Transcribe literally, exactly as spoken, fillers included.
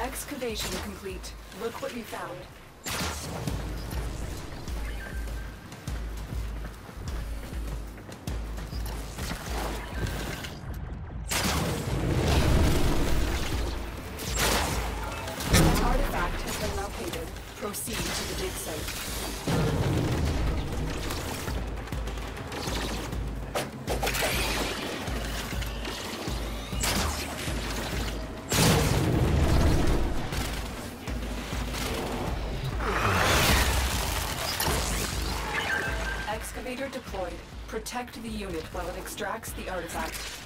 Excavation complete. Look what you found. An artifact has been located. Proceed to the dig site. Excavator deployed. Protect the unit while it extracts the artifact.